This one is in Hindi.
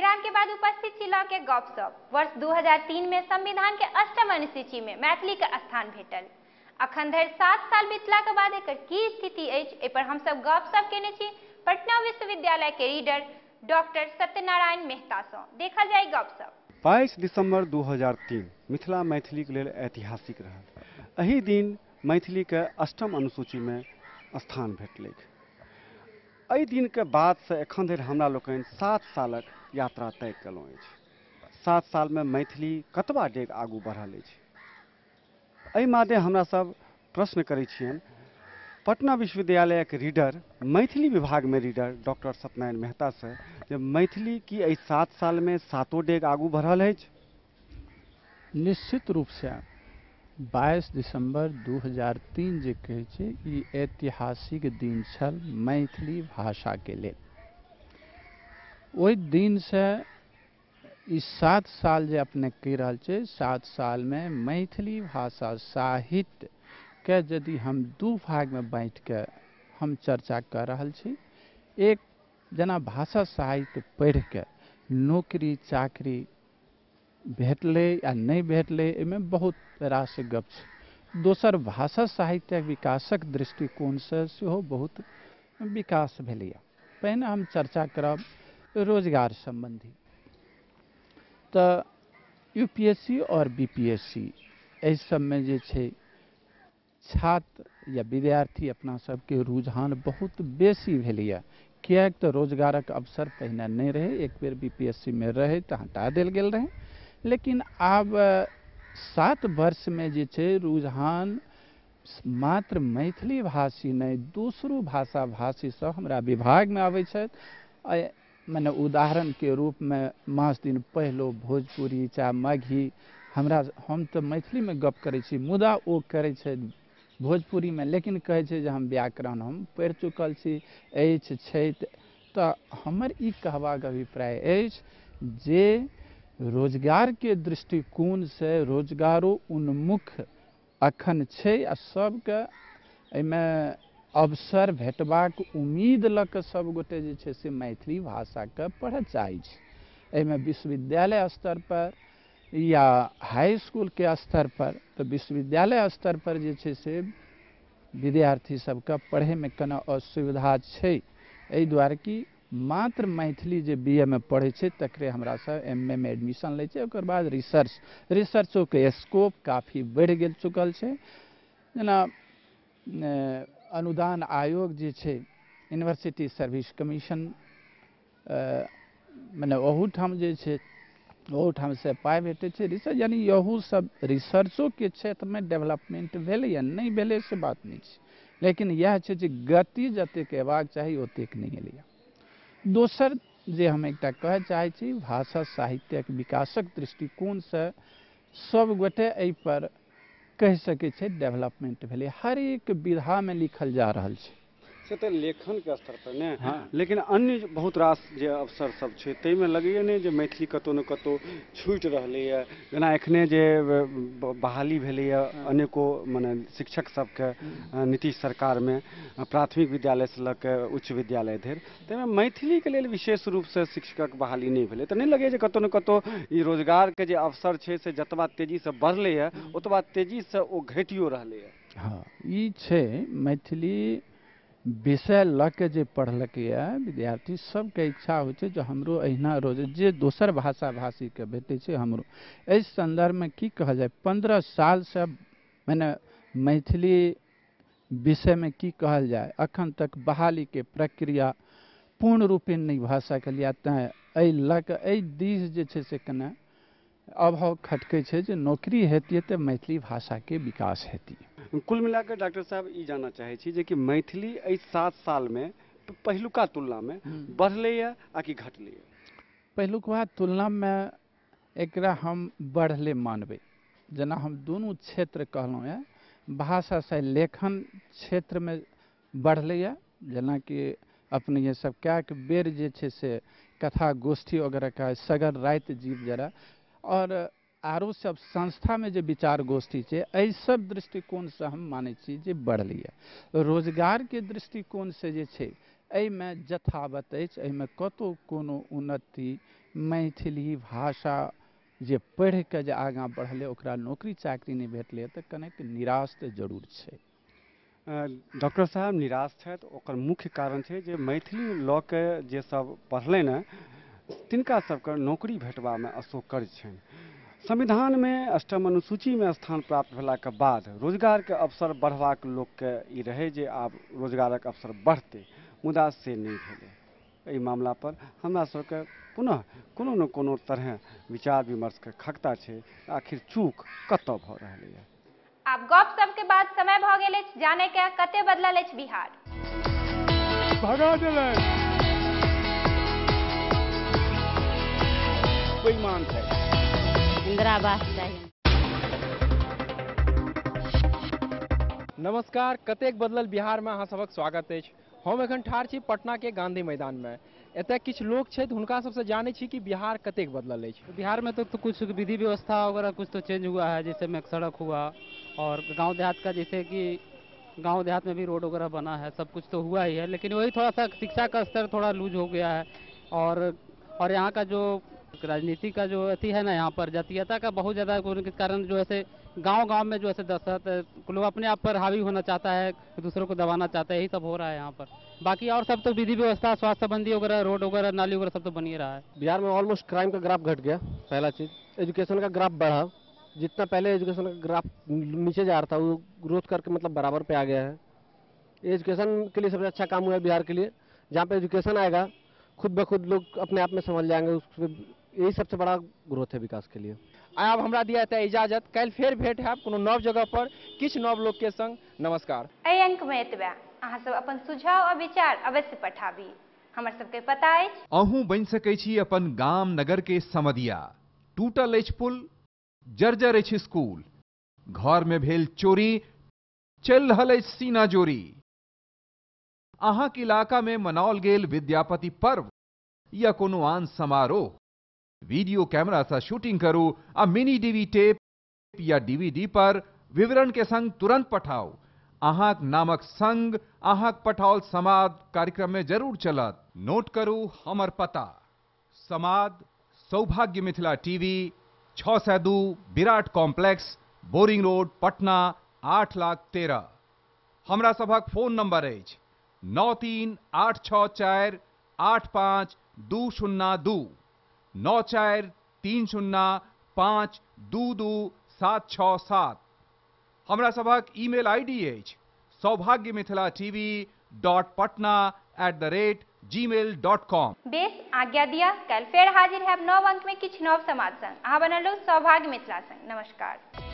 विराम के बाद उपस्थित छी लऽ के गपशप। वर्ष 2003 में संविधान के 8म अनुसूची में मैथिली के स्थान भेटल। अखन धरि 7 साल बीतला के बाद एकर की स्थिति अछि, एहि पर हम सब गपशप केने छी पटना विश्वविद्यालय के रीडर डॉक्टर सत्यनारायण मेहता सँ। देखल जाय गपशप। 22 दिसंबर 2003 मिथिला मैथिली के लेल ऐतिहासिक रहल। एही दिन मैथिली के 8म अनुसूची में स्थान भेटलैक। एहि दिन के बाद से एखन धरि हमरा लोकनि 7 सालक यात्रा तय केलहुँ अछि। 7 साल में मैथिली कतबा डेग आगू बढ़ल अछि। एहि मादे हमरा सब प्रश्न करै छियनि पटना विश्वविद्यालय के रीडर, मैथिली विभाग में रीडर डॉक्टर सत्यनारायण मेहता से, जे मैथिली की एहि 7 साल में 7 डेग आगू बढ़ल अछि। निश्चित रूप से 22 दिसंबर 2003 जे कहै छै ई ऐतिहासिक दिन छल मैथिली भाषा के लेल। ओहि दिन से ई 7 साल जे अपने कहि रहल छै, 7 साल में मैथिली भाषा साहित्य के यदि हम दू भाग में बांटि के हम चर्चा कर रहल छी, एक जना भाषा साहित्य पढ़ि के नौकरी चाकरी भेटले या नहीं भेटले, एहिमे बहुत रास गप छै। दोसर भाषा साहित्य विकासक दृष्टिकोण से सेहो बहुत विकास भेलैया। पहिने हम चर्चा करब रोजगार संबंधी। तो यूपीएससी और बीपीएससी एहि सब में जे छै छात्र या विद्यार्थी अपना सबके रुझान बहुत बेसी भेलैया। किएक तऽ रोजगारक अवसर पहिने नहीं रहे, एक बेर बीपीएससी में रहे तऽ हटा देल गेल रहे, लेकिन आब 7 वर्ष में जे छै रुझान मात्र मैथिली भाषी नहीं दूसरो भाषा भाषी सब हमरा विभाग में आबै छथि। मने उदाहरण के रूप में मास दिन पहलो भोजपुरी चाहे मगही, हम तो मैथिली में गप करै छी, मुदा ओ करै छै भोजपुरी में, लेकिन कहै छै जे हम व्याकरण हम पढ़ि चुकल छी अछि छै। तऽ हमर ई कहबाक अभिप्राय अछि जे रोजगार के दृष्टिकोण से रोजगारो उन्मुख अखन छै आ सबके एहिमे अवसर भेटबाक उम्मीद लऽ कऽ सब गोटे जे छै से मैथिली भाषा के पढ़ऽ चाहै छै। एहिमे विश्वविद्यालय स्तर पर या हाई स्कूल के स्तर पर, तो विश्वविद्यालय स्तर पर जे छै से विद्यार्थी सबके पढ़े में कने असुविधा छै। एहि दुआरे कि मात्र मैथिली जे बीए में पढ़े छै तकरे हमरा सब एमए में एडमिशन ले छै। ओकर बाद रिसर्चो के स्कोप काफी बढ़ गेल चुकल छै। जेना अनुदान आयोग जे छै, यूनिवर्सिटी सर्विस कमीशन, मने ओहूठाम जे छै ओहूठाम से पाइ भेटै छै रिसर्च, यानी यहू सब रिसर्चो के क्षेत्र में डेवलपमेंट भेलै या नहीं भेलै से बात नहीं छै, लेकिन यह छै जे गति जतेक हेबाक चाही ओतेक नहीं एलैया। दोसर जे हम एकटा कहय चाहै छी, भाषा साहित्यक विकासक दृष्टिकोण से सब गोटे एहि पर कहि सकै छै डेवलपमेंट भेलै। हर एक विधा में लिखल जा रहल छै से तो लेखन के स्तर पर ने, हाँ। लेकिन अन्य बहुत रास जे अवसर सब छै ताहिमे लगैया नहीं जे मैथिली कतौ न कतौ छूटि रहलैया। जेना एखने जे बहाली भेलैया अनेको मने शिक्षक सबके नीतीश सरकार में प्राथमिक विद्यालय से लऽ के उच्च विद्यालय धरि, ताहिमे मैथिली के लेल विशेष रूप से शिक्षकक बहाली नहीं भेलै। तऽ नहीं लगैया जे कतौ न कतौ ई रोजगार के जे अवसर छै से जतबा तेजी से बढ़लैया ओतबा तेजी से ओ घटियो रहलैया। हाँ, ई छै मैथिली विषय लऽ के जे पढ़लकैया विद्यार्थी सबके इच्छा होइ छै जे हमरो अहिना रोज जे दोसर भाषा भाषी के भेटै छै हमरो। एहि संदर्भ में की कहल जाय, 15 साल से मैंने मैथिली विषय में की कहल जाय अखन तक बहाली के प्रक्रिया पूर्ण रूपेण नहीं भऽ सकल। तेँ एहि लऽ के एहि दिस जे छै से कने अभाव खटकै छै जे नौकरी हेतिए तऽ मैथिली भाषा के विकास हेतिए। कुल मिलाकर डॉक्टर साहब ई जानना चाहे छी जे कि मैथिली एहि 7 साल में पहिलुका तुलना में बढ़लैया आ कि घटलैया। पहिलुका तुलना में एकरा हम बढ़ले मानबै। जेना हम दोनों क्षेत्र कहलहुँ है, भाषा से लेखन क्षेत्र में बढ़लैया, जेना कि अपने ये सब कएक बेर जे छै से कथा गोष्ठी वगैरह का सगर राति जीव जरा, और आरो सब संस्था में जे विचार गोष्ठी छै, एहि सब दृष्टिकोण से हम मानै छी जे बढ़लैया। रोजगार के दृष्टिकोण से जे छै एहिमे जथावत अछि, एहिमे कतहु कोनो उन्नति मैथिली भाषा जे पढ़ि कऽ जे आगाँ बढ़लै ओकरा नौकरी चाकरी नहि भेटलै तऽ कनेक निराश तऽ जरूर छै। डॉक्टर साहब निराश छथि, ओकर मुख्य कारण छै जे मैथिली लऽ के जे सब पढ़लनि हैं तिनका सबके नौकरी भेटबामे अशोकर्य छनि। संविधानमे अष्टम अनुसूचीमे स्थान प्राप्त भेलाके बाद रोजगारके अवसर बढ़बाक लोकके ई रहै जे आब रोजगारक अवसर बढ़तै, मुदा से नहि भेलै। एहि मामला पर हमरा सबके पुनः कोनो न कोनो तरह विचार विमर्शके खगता छै, आखिर चूक कतऽ भऽ रहलैए। आब गप सबके बाद समय भऽ गेल अछि जाने के कते बदलल अछि बिहार। भगा देलनि बेईमान छै, इंदिरा आवास चाहिए। नमस्कार, कतेक बदलल बिहार में अहाँ सबक स्वागत अछि। हम एखन ठाढ़ छी पटना के गांधी मैदान में। एतय किछु लोग छथि, हुनका सबसे जानै छी कि बिहार कतेक बदलल अछि। बिहार में तो कुछ विधि व्यवस्था वगैरह कुछ तो चेंज हुआ है, जैसे में सड़क हुआ और गांव देहात का, जैसे कि गांव देहात में भी रोड वगैरह बना है, सब कुछ तो हुआ ही है। लेकिन वही थोड़ा सा शिक्षा का स्तर थोड़ा लूज हो गया है और यहाँ का जो राजनीति का जो अति है ना, यहाँ पर जातीयता का बहुत ज़्यादा होने के कारण जो ऐसे गांव-गांव में जो ऐसे दशत लोग अपने आप पर हावी होना चाहता है, दूसरों को दबाना चाहता है, यही सब हो रहा है यहाँ पर। बाकी और सब तो विधि व्यवस्था, स्वास्थ्य संबंधी वगैरह, रोड वगैरह, नाली वगैरह सब तो बन ही रहा है। बिहार में ऑलमोस्ट क्राइम का ग्राफ घट गया, पहला चीज। एजुकेशन का ग्राफ बढ़ा, जितना पहले एजुकेशन का ग्राफ नीचे जा रहा था वो ग्रोथ करके मतलब बराबर पे आ गया है। एजुकेशन के लिए सबसे अच्छा काम हुआ है बिहार के लिए। जहाँ पे एजुकेशन आएगा खुद ब खुद लोग अपने आप में समझ जाएंगे, यही सबसे बड़ा ग्रोथ है विकास के लिए। आब हमरा दिया एतऽ इजाजत, कल फेर भेंट हैब कोनो नव जगह पर किछु नव लोग के संग। नमस्कार। एहि अंक में एतबे। अहाँ सब अपन सुझाव आ विचार अवश्य पठाबी। हमर सबके पता अछि अहूँ बनि सकै छी अपन गाम नगर के समधिया। टूटल अछि पुल, जर्जर अछि स्कूल, घर में भेल चोरी, चल रहल अछि सीना जोरी। अहाँक इलाका में मनाओल गेल विद्यापति पर्व या कोनो आन समारोह, वीडियो कैमरा से शूटिंग करू आ मिनी डीवी टेप या डीवीडी पर विवरण के संग तुरंत पठाओ। अहाँक नामक संग अहाँक पठाओल समाद कार्यक्रम में जरूर चलत। नोट करू हमर पता, समाद Saubhagya Mithila TV, 602 Virat complex, boring road, Patna 8,13,000। हमरा सभक फोन नंबर अछि 9386485202, 9430522767। हमरा सभक ईमेल आईडी अछि saubhagyamithila.tv.patna@gmail.com। बेस आज्ञा दिया, कल फेर हाजिर हैब नव अंक में किछु नव समाद संग। अहाँ बनल रहू सौभाग्य मिथिला संग। नमस्कार।